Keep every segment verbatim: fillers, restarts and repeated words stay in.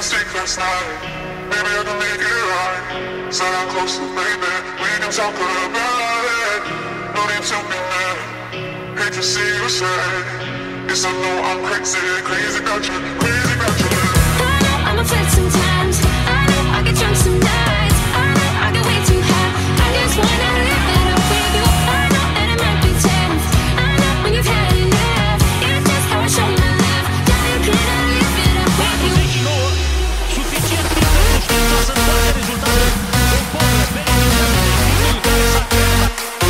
mistake last night. Maybe I can make it right. Sit down closer, baby. We can talk about it. No need to be mad. Hate to see you sad. Yes, I know I'm crazy, crazy about you, crazy about you. I know I'm upset sometimes. I know I get drunk some nights. I know I get way too high. I just wanna live it up with you. I know that it might be tense. I know when you've had enough. It's just how I show my love. Darling, can I live it up with you? douăzeci și nouă, suficient timp pentru știința să trage rezultate conforme beneficiază de ritmul care s-a creat.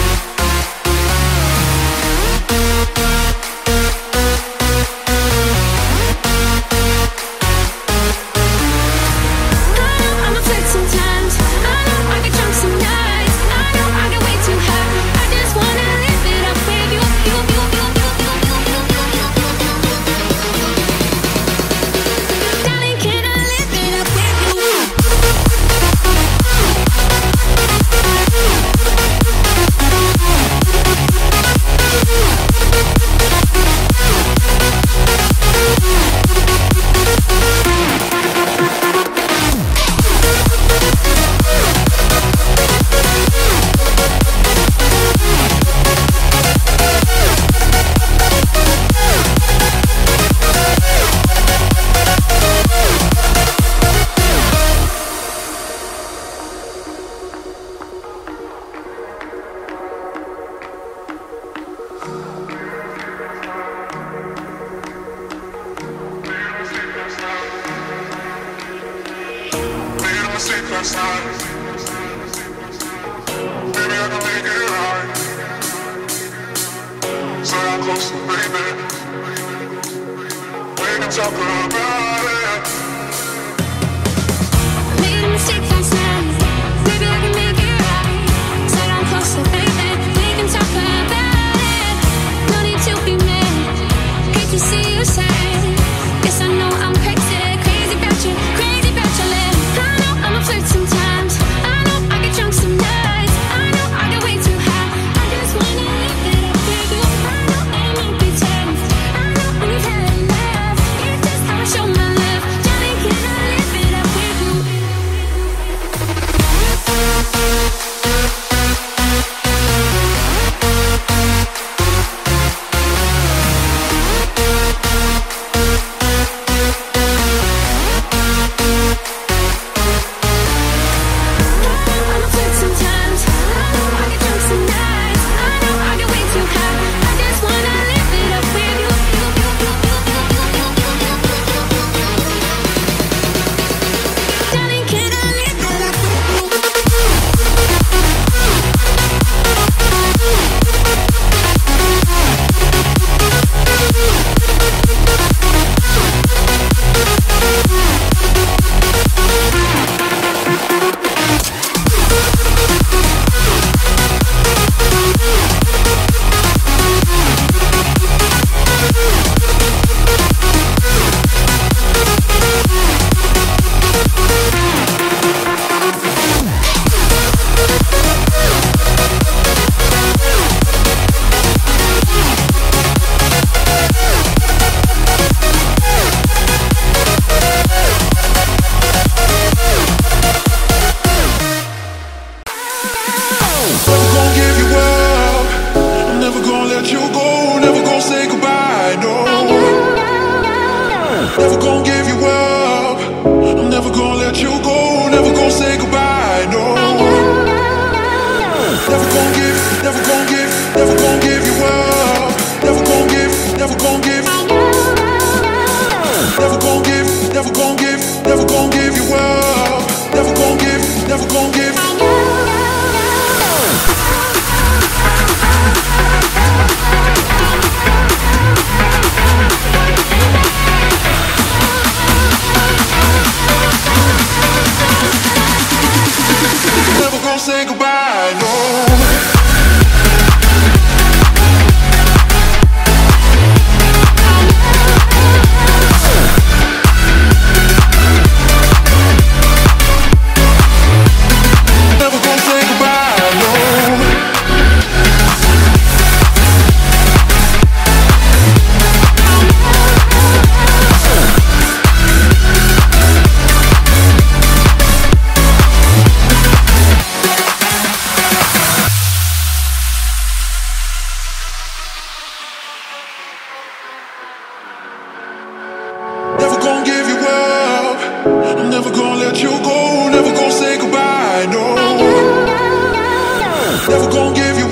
I'm upset sometimes. I know I get drunk some nights. I know I get way too high. I just wanna live it up with you. You, you, you, you, you, you, you, you, you. Darling, can I live it up with you? Made a mistake last night. Maybe I can make it right. Sit down closer, baby. We can talk about it. Made a mistake last night. Maybe I can make it right. Sit down closer, baby. We can talk about it. No need to be mad. Hate to see you sad. Yes, I know I'm crazy, crazy about you, crazy about your love. I know I'm upset sometimes. I know I get drunk some nights. I know I get way too high. I just wanna live it up with you. I know that it might be tense. I know when you've had enough. It's just how I show my love. Darling, can I live it up with you? I'm upset sometimes. I know I get drunk some nights. I know I get way too high. I just wanna live it up with you. You, you, you, you, you, you, you, you, you. Darling, can I live it up with Never gonna give you up. I'm never gonna let you go. Never gonna say goodbye, no. Never gonna give you up. I'm never gonna let you go. Never gonna say goodbye, no. Never gonna give, never gonna give, never gonna give you up. Never gonna give, never gonna give. Never gonna give, never gonna give, never gonna give you up. Never gonna give, never gonna give. Never gonna say goodbye, no. Never gonna give you up. I'm never gonna let you go. Never gonna say goodbye, no. Never gonna give you